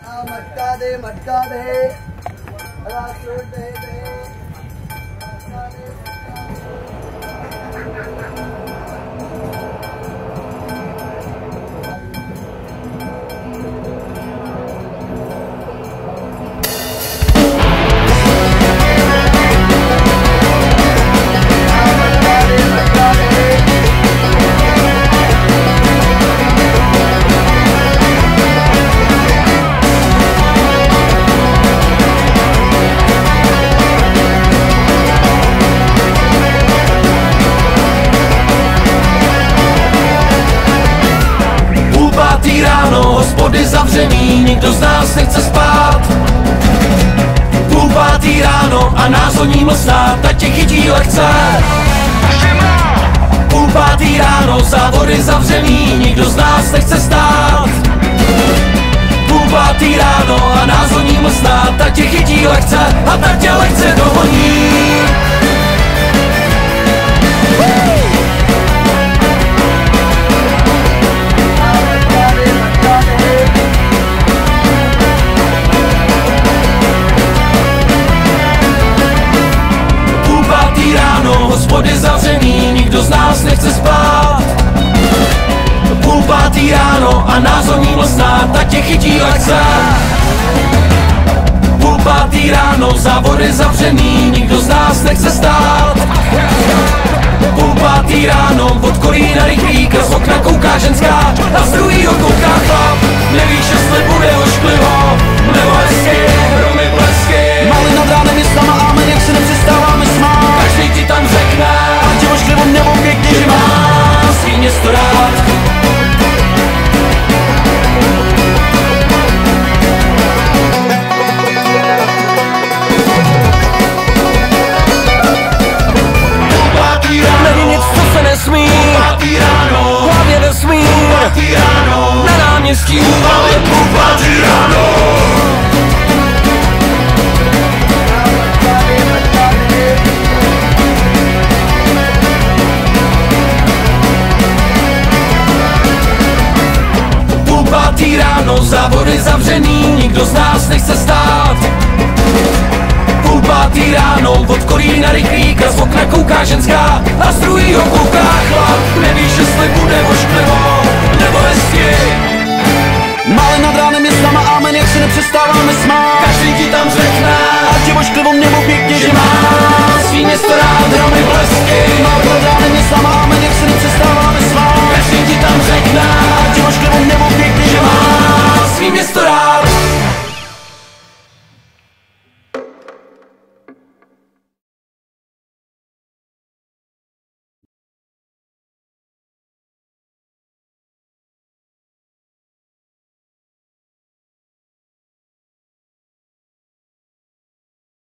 मटका दे रासूल दे ráno, hospody zavřený, nikdo z nás nechce spát. 5:30 ráno a nás honí mlsná, ta tě chytí lehce. 5:30 ráno, závody zavřený, nikdo z nás nechce stát. 5:30 ráno a nás honí mlsná, ta tě chytí lehce a ta tě lehce dohoní. Hospody zavřený, nikdo z nás nechce spát. 5:30 ráno a nás honí mlsná, ta tě chytí lehce. 5:30 ráno, závody zavřený, nikdo z nás nechce stát. 5:30 ráno, od kolína rychlík a z okna kouká ženská a z druhýho kouká chlap. Nevíš, jestli bude ošklivo nebo hezky, hromy blesky. Malý nad ránem je s náma amen, jak se nepřestáváme smát. Každý ti tam řekne, ať je ošklivo nebo pěkně, že má svý město rád. Není nic, co se nesmí. 5:30 ráno, Hlavně nesmí. 5:30 ráno, Na náměstí ale 5:30 ráno. Ráno, závody zavřený, nikdo z nás nechce stát. 5:30 ráno, od kolína rychlík a z okna kouká ženská a z druhýho